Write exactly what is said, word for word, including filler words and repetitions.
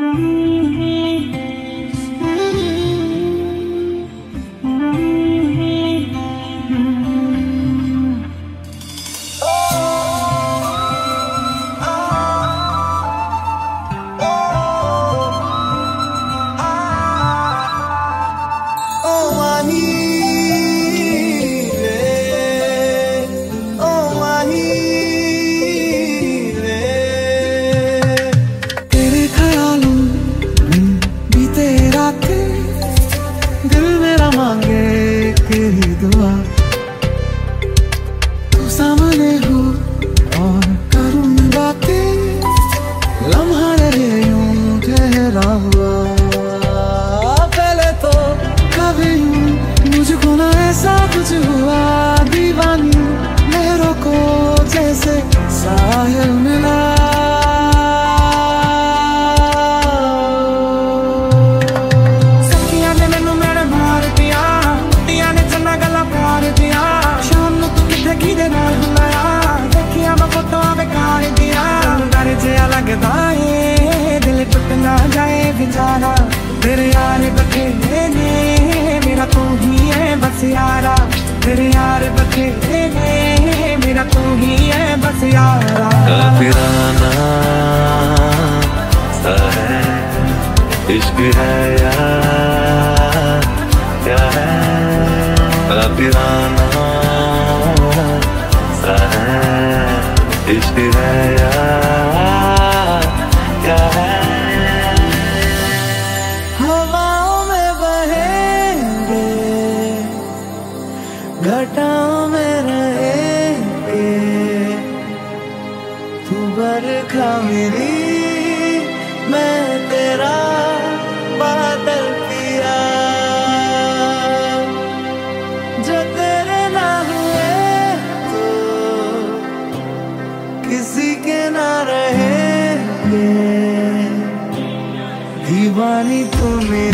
तू सामने हो और करूं बातें, लम्हा रहे यूं ठहरा हुआ। पहले तो कभी यूं मुझको ना ऐसा कुछ हुआ, दीवानी लहरों को जैसे साहिल मिला। लगता है दिल टूट ना जाए बेचारा, तेरे यार बखेरे ने मेरा तू ही है बस यारा। तेरे यार बखेरे ने मेरा तू ही है बस यारा। काफिराना सा है इश्क है यार, क्या है काफिराना सा है इश्क है यार, क्या है। हवाओं में बहेंगे, घटाओं में रहेंगे, तू बरखा मेरी मैं तेरा बादल पिया। जो तेरे ना हुए तो किसी के ना रहेंगे, दीवानी तू मेरी।